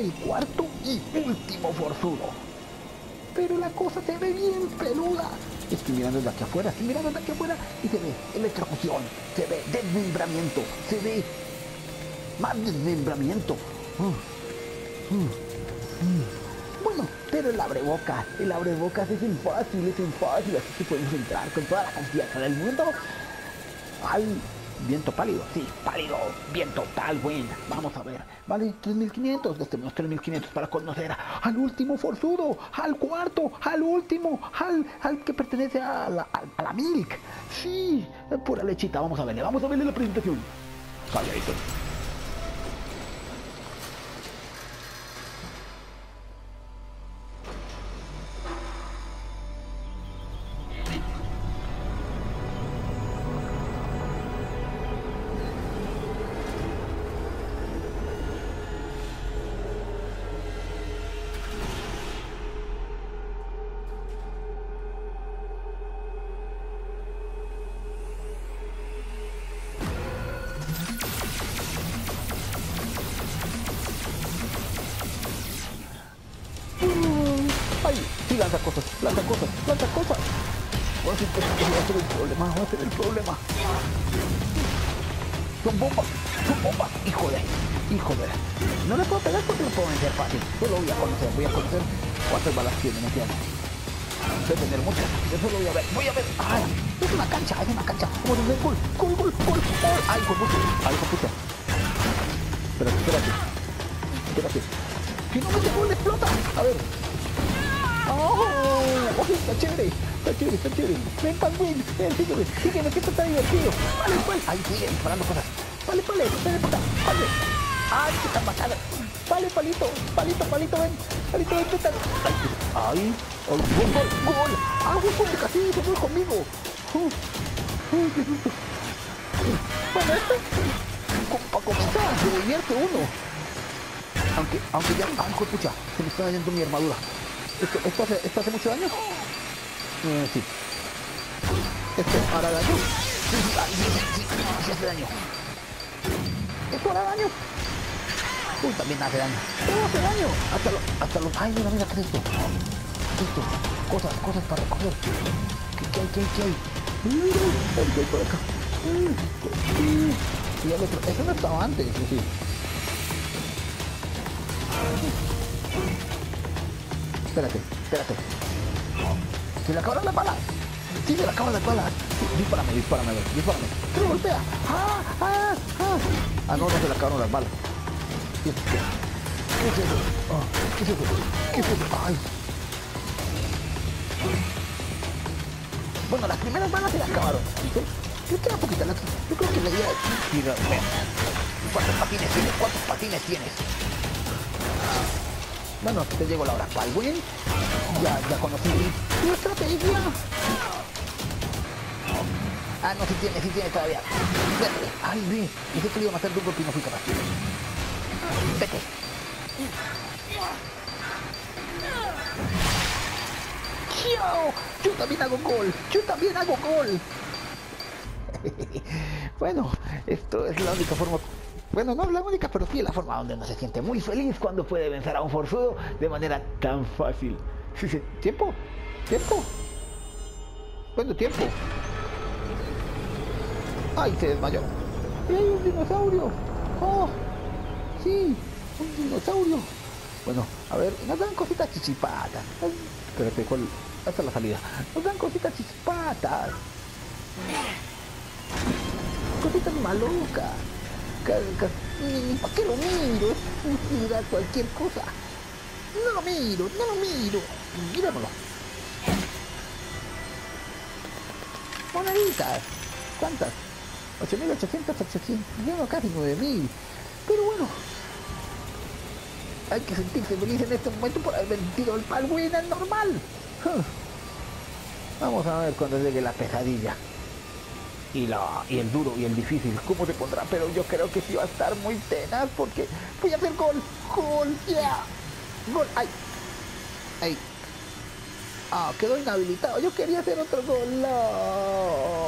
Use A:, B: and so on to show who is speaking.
A: el cuarto y último forzudo. Pero la cosa se ve bien peluda. Estoy mirando desde aquí afuera, y se ve electrocución, se ve desmembramiento, se ve más desmembramiento. Bueno, pero el abrebocas es fácil, así que podemos entrar con toda la confianza del mundo. Ay, viento pálido, sí, pálido, viento tal, bueno, vamos a ver, vale, 3.500, tenemos 3.500 para conocer al último forzudo, al cuarto, al último, al que pertenece a la Milk, sí, pura lechita, vamos a verle la presentación, calladito. Ay, sí, lanza cosas. Ahora sí, va a ser el problema. Son bombas, hijo de. No le puedo pegar porque no puedo vencer fácil. Solo voy a conocer cuántas balas tiene, ¿me entiendes? Debe tener muchas, eso lo voy a ver. Ay, es una cancha. Vamos a hacer gol. Ay, con pucha. Espérate. Si no mete gol, explota. A ver. ¡Oh! Está chévere. Ven, Pangüín. Sígueme, que esto está divertido. Vale, pues. Ahí sigue disparando cosas. Vale. ¡Ay, qué tan bacana! Vale, palito, ven. Vete. ¡Ay! ¡Gol! ¡Gol! ¡Casi! ¡Se fue conmigo! ¡Qué susto! Bueno, para comenzar, se divierte uno. Aunque ya... ¡Ay, pucha! Se me está dañando mi armadura. ¿Esto hace mucho daño? Sí. ¿Esto hará daño? Sí, hace daño. ¿Esto hará daño? Uy, también hace daño. Todo hace daño. Hasta los... Ay, mira, ¿qué es esto? Cosas para recoger. ¿Qué hay? ¿Qué hay por acá? Y el otro... Eso no estaba antes, sí. Espérate. ¿Se le acabaron las balas? Sí, se le acaban las balas. Dispárame. ¿Qué lo golpea? No se le acabaron las balas. ¿Qué es eso? Ay. Bueno, las primeras balas se le acabaron. Creo que era poquita. Yo creo que le iba a... Mira, ¿cuántos patines tienes? Bueno, te llegó la hora, Pangüín. Ya conocí tu estrategia. No, sí tiene todavía. Vete. Ay, ve. Dije que le iba a matar de un golpe y no fui capaz. Vete. Yo también hago gol. Bueno, esto es la única forma... Bueno, no la única, pero sí la forma donde uno se siente muy feliz cuando puede vencer a un forzudo de manera tan fácil. ¿Tiempo? ¿Cuánto tiempo? ¡Ay, se desmayó! ¡Y hay un dinosaurio! ¡Oh! ¡Sí! ¡Un dinosaurio! Bueno, a ver, nos dan cositas chichipatas. Espérate, ¿cuál? Hasta la salida. Nos dan cositas chichipatas. Cositas malucas. ¿Para qué lo miro? Mira cualquier cosa. No lo miro. Mirámoslo. Moneditas. ¿Cuántas? 8.800. Llevo casi 9.000. Pero bueno. Hay que sentirse feliz en este momento por haber vencido el Pangüín normal. Vamos a ver cuando llegue la pesadilla. Y el duro y el difícil, ¿cómo se pondrá? Pero yo creo que sí va a estar muy tenaz porque voy a hacer gol, yeah, gol, ay, quedó inhabilitado, yo quería hacer otro gol, no.